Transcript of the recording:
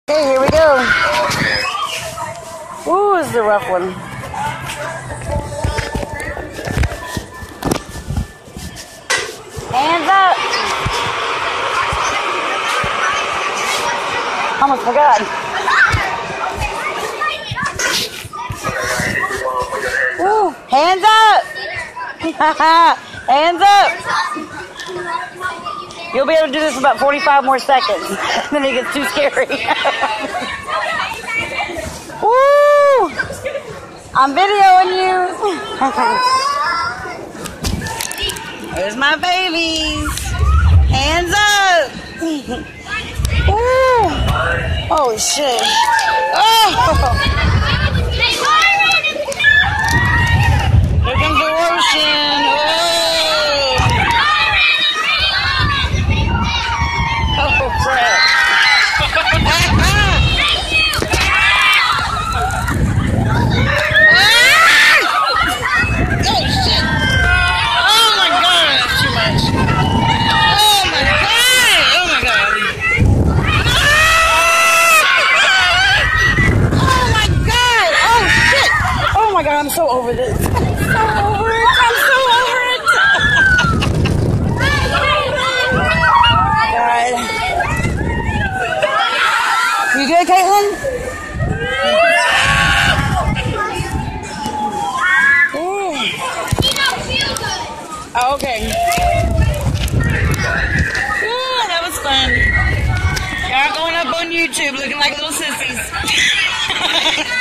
Okay, here we go. Ooh, this is a rough one. Hands up. Almost forgot. Ooh, hands up. Hands up. You'll be able to do this in about 45 more seconds. Then it gets too scary. Woo! I'm videoing you. There's my babies. Hands up. Woo! Holy shit. Oh! Here comes the ocean. Oh, crap. I'm so over this. I'm so over it. I'm so over it. God. You good, Caitlin? Ooh. Oh, okay. Ooh, that was fun. Y'all going up on YouTube looking like little sissies.